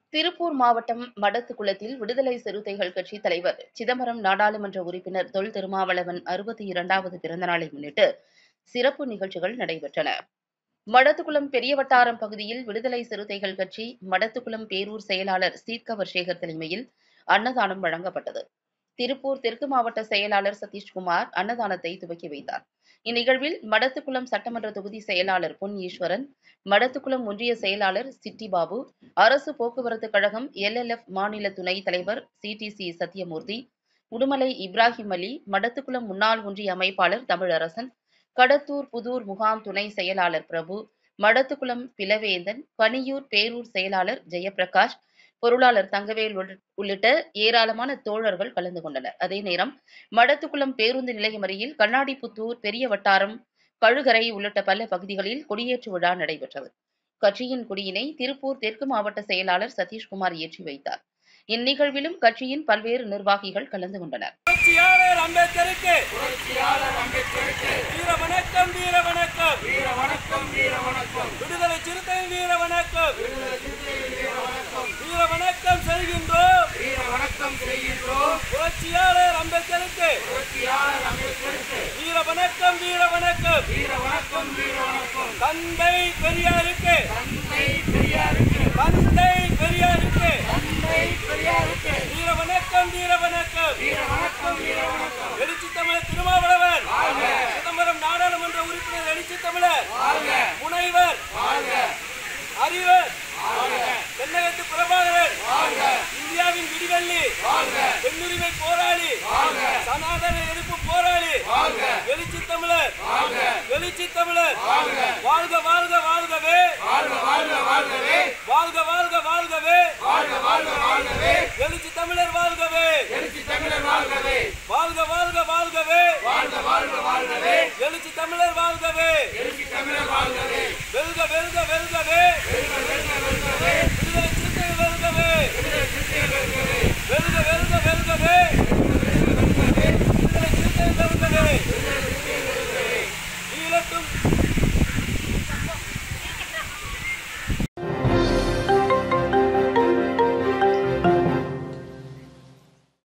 திருப்பூர் மாவட்டம் மடத்துக்குளத்தில் விடுதலை சிறுத்தைகள் கட்சி தலைவர் சிதம்பரம் நாடாளுமன்ற உறுப்பினர் தொல் திருமாவளவன் 62வது பிறந்தநாளை முன்னிட்டு சிறப்பு நிகழ்ச்சிகள் நடைபெற்றன. மடத்துக்குளம் பெரிய வட்டாரம் பகுதியில் விடுதலை சிறுத்தைகள் கட்சி மடத்துக்குளம் பேரூர் செயலாளர் சீட்கவர் சேகர் தலைமையில் அன்னதானம் வழங்கப்பட்டது. திருப்பூர் தெற்கு மாவட்ட செயலாளர் சதீஷ்குமார் அன்னதானத்தை துவக்கி வைத்தார். இந்நிகழ்வில் மடத்துக்குளம் சட்டமன்ற தொகுதி செயலாளர் பொன் ஈஸ்வரன், மடத்துக்குளம் ஒன்றிய செயலாளர் சிட்டிபாபு, அரசு போக்குவரத்து கழகம் LLF மாநில துணைத் தலைவர் CTC சத்தியமூர்த்தி, உடுமலை இப்ராஹிம் அலி, மடத்துக்குளம் முன்னாள் ஒன்றிய அமைப்பாளர் தமிழரசன், கடத்தூர் புதூர் முகாம் துணை செயலாளர் பிரபு, மடத்துக்குளம் பிலவேந்தன், பனியூர் பேரூர் செயலாளர் ஜெயபிரகாஷ், பொருளாளர் தங்கவேல் உள்ளிட்ட ஏராளமான தோழர்கள் கலந்து கொண்டனர். அதே நேரம் மடத்துக்குளம் பேருந்து நிலையம் அருகில் கண்ணாடிப்புத்தூர், பெரிய வட்டாரம், கழுகரை உள்ளிட்ட பல பகுதிகளில் கொடியேற்று விழா நடைபெற்றது. கட்சியின் கொடியினை திருப்பூர் தெற்கு மாவட்ட செயலாளர் சதீஷ்குமார் ஏற்றி வைத்தார். இந்நிகழ்விலும் கட்சியின் பல்வேறு நிர்வாகிகள் கலந்து கொண்டனர். விடுதலை சிறுத்தை வீர வணக்கம், வீர வணக்கம் செய்கின்றோம், வீர வணக்கம் செய்கின்றோம். புரட்சியாளர் அம்பேத்கருக்கு வீர வணக்கம், வீர வணக்கம், வீர வணக்கம், வீர வணக்கம். தந்தை பெரியாருக்கு, தந்தை பெரியாருக்கு, தந்தை பெரியாருக்கு, தந்தை பெரியாருக்கு வீர வணக்கம், வீர வணக்கம், வீர வணக்கம், வீர வணக்கம். எழுச்சி தமிழர் திருமாவளவன், சிதம்பரம் நாடாளுமன்ற உறுப்பினர் எழுச்சி தமிழர், முனைவர் அறிவர், தென்னகத்து பிரபாகரன், இந்தியாவின் விடிவெள்ளி, பெண்ணுரிமை போராளி, சனாதன எதிர்ப்பு போராளி, எழுச்சி தமிழர், எழுச்சி தமிழர், வாழ்க வாழ்க வாழ்கவே, வாழ்க வாழ்க வாழ்கவே, வாழ்க வாழ்க வாழ்கவே, வாழ்க வாழ்க வாழ்கவே, எழுச்சி தமிழர் வாழ்கவே, எழுச்சி தமிழர் வாழ்கவே, வாழ்க வாழ்க வாழ்கவே, வாழ்க வாழ்க வாழ்கவே, எழுச்சி தமிழர் வாழ்கவே, எழுச்சி தமிழர் வாழ்கவே, வெல்க வெல்க வெல்கவே, வெல்க வெல்க வெல்கவே, விடுதலை சிறுத்தைகள் வெல்கவே, விடுதலை சிறுத்தைகள் வெல்கவே, வெல்க வெல்க வெல்கவே.